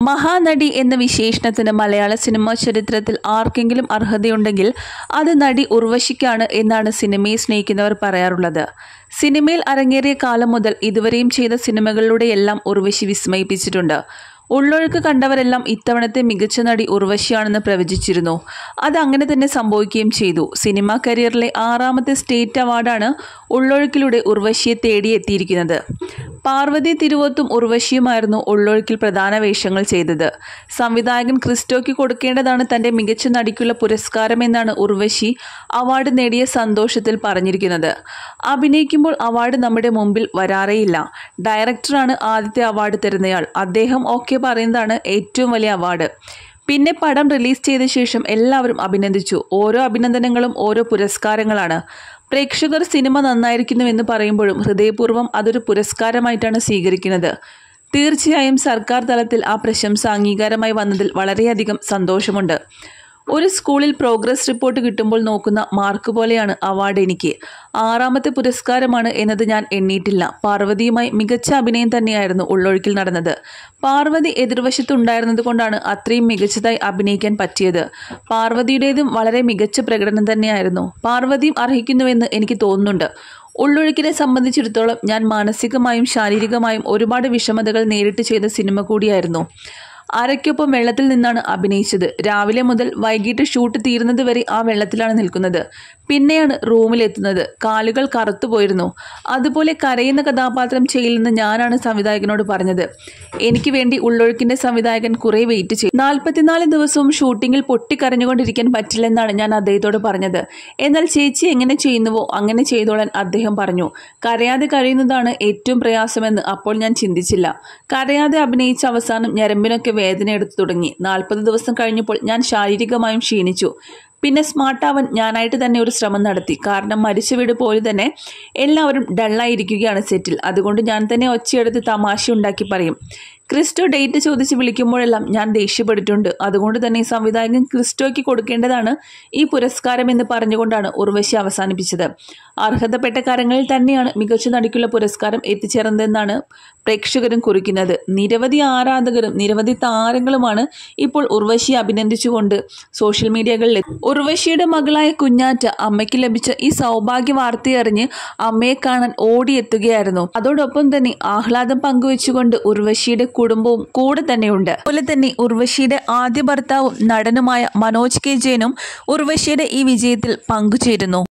മഹാനടി എന്ന വിശേഷണത്തിന് മലയാള സിനിമാ ചരിത്രത്തിൽ ആർക്കെങ്കിലും അർഹതയുണ്ടെങ്കിൽ അത് നടി ഉർവശിക്കാണ് എന്നാണ് സിനിമയെ സ്നേഹിക്കുന്നവർ പറയാറുള്ളത്. സിനിമയിൽ അരങ്ങേറിയ കാലം മുതൽ ഇതുവരെയും ചെയ്ത സിനിമകളിലൂടെയെല്ലാം ഉർവശി വിസ്മയിപ്പിച്ചിട്ടുണ്ട്. ഉള്ളൊഴുക്ക് കണ്ടവരെല്ലാം ഇത്തവണത്തെ മികച്ച നടി ഉർവശിയാണെന്ന് പ്രവചിച്ചിരുന്നു. അത് അങ്ങനെ തന്നെ സംഭവിക്കുകയും ചെയ്തു. സിനിമാ കരിയറിലെ 6ാമത്തെ സ്റ്റേറ്റ് അവാർഡാണ് ഉള്ളൊഴുക്കിലൂടെ ഉർവശിയെ തേടിയെത്തിയിരിക്കുന്നത്. പാർവതി തിരുവോത്തും ഉർവശിയുമായിരുന്നു ഉള്ളൊഴുക്കിൽ പ്രധാന വേഷങ്ങൾ ചെയ്തത്. സംവിധായകൻ ക്രിസ്റ്റോയ്ക്ക് കൊടുക്കേണ്ടതാണ് തന്റെ മികച്ച നടിക്കുള്ള പുരസ്കാരമെന്നാണ് ഉർവശി അവാർഡ് നേടിയ സന്തോഷത്തിൽ പറഞ്ഞിരിക്കുന്നത്. അഭിനയിക്കുമ്പോൾ അവാർഡ് നമ്മുടെ മുമ്പിൽ വരാറേയില്ല. ഡയറക്ടറാണ് ആദ്യത്തെ അവാർഡ് തരുന്നയാൾ. അദ്ദേഹം ഒക്കെ പറയുന്നതാണ് ഏറ്റവും വലിയ അവാർഡ്. പിന്നെ പടം റിലീസ് ചെയ്ത ശേഷം എല്ലാവരും അഭിനന്ദിച്ചു. ഓരോ അഭിനന്ദനങ്ങളും ഓരോ പുരസ്കാരങ്ങളാണ്. പ്രേക്ഷകർ സിനിമ നന്നായിരിക്കുന്നുവെന്ന് പറയുമ്പോഴും ഹൃദയപൂർവ്വം അതൊരു പുരസ്കാരമായിട്ടാണ് സ്വീകരിക്കുന്നത്. തീർച്ചയായും സർക്കാർ തലത്തിൽ ആ പ്രശംസ അംഗീകാരമായി വന്നതിൽ വളരെയധികം സന്തോഷമുണ്ട്. ഒരു സ്കൂളിൽ പ്രോഗ്രസ് റിപ്പോർട്ട് കിട്ടുമ്പോൾ നോക്കുന്ന മാർക്ക് പോലെയാണ് അവാർഡ് എനിക്ക്. 6ാമത്തെ പുരസ്കാരമാണ് എന്നത് ഞാൻ എണ്ണിയിട്ടില്ല. പാർവതിയുമായി മികച്ച അഭിനയം തന്നെയായിരുന്നു ഉള്ളൊഴുക്കിൽ നടന്നത്. പാർവതി എതിർവശത്തുണ്ടായിരുന്നത് കൊണ്ടാണ് അത്രയും മികച്ചതായി അഭിനയിക്കാൻ പറ്റിയത്. പാർവതിയുടേതും വളരെ മികച്ച പ്രകടനം തന്നെയായിരുന്നു. പാർവതിയും അർഹിക്കുന്നുവെന്ന് എനിക്ക് തോന്നുന്നുണ്ട്. ഉള്ളൊഴുക്കിനെ സംബന്ധിച്ചിടത്തോളം ഞാൻ മാനസികമായും ശാരീരികമായും ഒരുപാട് വിഷമതകൾ നേരിട്ട് ചെയ്ത സിനിമ കൂടിയായിരുന്നു. അരയ്ക്കൊപ്പം വെള്ളത്തിൽ നിന്നാണ് അഭിനയിച്ചത്. രാവിലെ മുതൽ വൈകിട്ട് ഷൂട്ട് തീരുന്നത് വരെ ആ വെള്ളത്തിലാണ് നിൽക്കുന്നത്. പിന്നെയാണ് റൂമിലെത്തുന്നത്. കാലുകൾ കറുത്തുപോയിരുന്നു. അതുപോലെ കരയുന്ന കഥാപാത്രം ചെയ്യില്ലെന്ന് ഞാനാണ് സംവിധായകനോട് പറഞ്ഞത്. എനിക്ക് വേണ്ടി ഉള്ളൊഴുക്കിന്റെ സംവിധായകൻ കുറെ വെയിറ്റ് ചെയ്തു. 44 ദിവസവും ഷൂട്ടിങ്ങിൽ പൊട്ടിക്കരഞ്ഞുകൊണ്ടിരിക്കാൻ പറ്റില്ലെന്നാണ് ഞാൻ അദ്ദേഹത്തോട് പറഞ്ഞത്. എന്നാൽ ചേച്ചി എങ്ങനെ ചെയ്യുന്നുവോ അങ്ങനെ ചെയ്തോളാൻ അദ്ദേഹം പറഞ്ഞു. കരയാതെ കഴിയുന്നതാണ് ഏറ്റവും പ്രയാസമെന്ന് അപ്പോൾ ഞാൻ ചിന്തിച്ചില്ല. കരയാതെ അഭിനയിച്ച അവസാനം ഞരമ്പിനൊക്കെ വേദന എടുത്തു തുടങ്ങി. 40 ദിവസം കഴിഞ്ഞപ്പോൾ ഞാൻ ശാരീരികമായും ക്ഷീണിച്ചു. പിന്നെ സ്മാർട്ടാവാൻ ഞാനായിട്ട് തന്നെ ഒരു ശ്രമം നടത്തി. കാരണം മരിച്ച വീട് പോലെ തന്നെ എല്ലാവരും ഡള്ളായിരിക്കുകയാണ് സെറ്റിൽ. അതുകൊണ്ട് ഞാൻ തന്നെ ഒച്ചയെടുത്ത് തമാശ ഉണ്ടാക്കി പറയും. ക്രിസ്റ്റോ ഡേറ്റ് ചോദിച്ച് വിളിക്കുമ്പോഴെല്ലാം ഞാൻ ദേഷ്യപ്പെട്ടിട്ടുണ്ട്. അതുകൊണ്ട് തന്നെ സംവിധായകൻ ക്രിസ്റ്റോയ്ക്ക് കൊടുക്കേണ്ടതാണ് ഈ പുരസ്കാരം എന്ന് പറഞ്ഞുകൊണ്ടാണ് ഉർവശി അവസാനിപ്പിച്ചത്. അർഹതപ്പെട്ട കാര്യങ്ങളിൽ തന്നെയാണ് മികച്ച നടിക്കുള്ള പുരസ്കാരം എത്തിച്ചേർന്നതെന്നാണ് പ്രേക്ഷകരും കുറിക്കുന്നത്. നിരവധി ആരാധകരും നിരവധി താരങ്ങളുമാണ് ഇപ്പോൾ ഉർവശിയെ അഭിനന്ദിച്ചുകൊണ്ട് സോഷ്യൽ മീഡിയകളിൽ. ഉർവശിയുടെ മകളായ കുഞ്ഞാറ്റ അമ്മയ്ക്ക് ലഭിച്ച ഈ സൗഭാഗ്യ വാർത്തയറിഞ്ഞ് അമ്മയെ കാണാൻ ഓടിയെത്തുകയായിരുന്നു. അതോടൊപ്പം തന്നെ ആഹ്ലാദം പങ്കുവെച്ചുകൊണ്ട് ഉർവശിയുടെ കുടുംബവും കൂടെ തന്നെയുണ്ട്. അതുപോലെ തന്നെ ഉർവശിയുടെ ആദ്യ ഭർത്താവും നടനുമായ മനോജ് കെ ജെയിനും ഉർവശിയുടെ ഈ വിജയത്തിൽ പങ്കുചേരുന്നു.